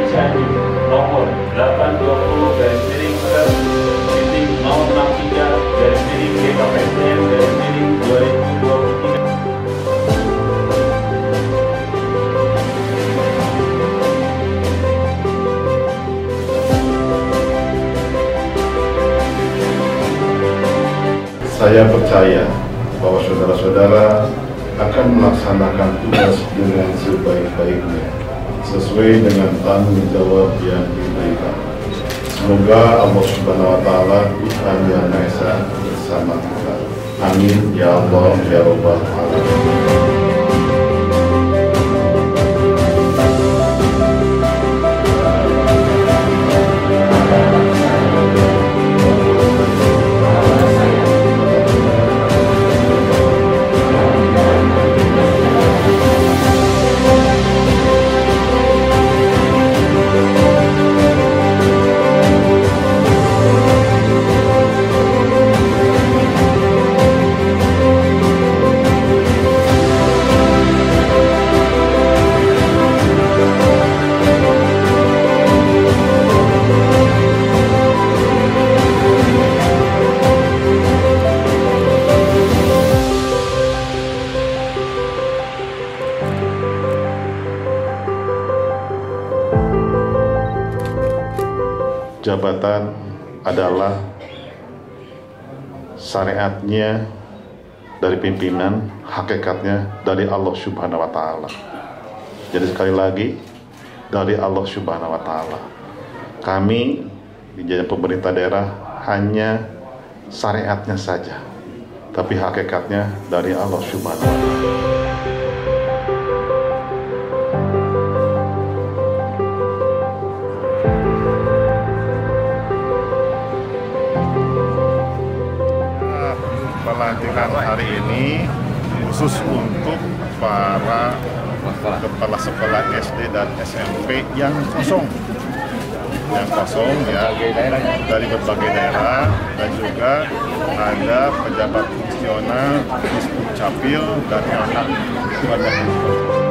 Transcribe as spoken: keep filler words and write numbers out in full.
Cianjur nomor delapan dua puluh garis miring per titik nol enam tiga garis miring G K P S D M garis miring dua ribu dua puluh tiga. Saya percaya bahwa saudara-saudara akan melaksanakan tugas dengan sebaik-baiknya, sesuai dengan tanggung jawab yang diberikan. Semoga Allah Subhanahu wa Ta'ala, Tuhan Yang Maha Esa, bersama kita. Amin ya Allah ya Rabbal Alamin. Jabatan adalah syariatnya dari pimpinan, hakikatnya dari Allah Subhanahu wa Ta'ala. Jadi sekali lagi, dari Allah Subhanahu wa Ta'ala. Kami di jajaran pemerintah daerah hanya syariatnya saja, tapi hakikatnya dari Allah Subhanahu wa Ta'ala. Pelantikan hari ini khusus untuk para kepala sekolah S D dan S M P yang kosong, yang kosong ya dari berbagai daerah, dan juga ada pejabat fungsional di Dukcapil dan anak banyak.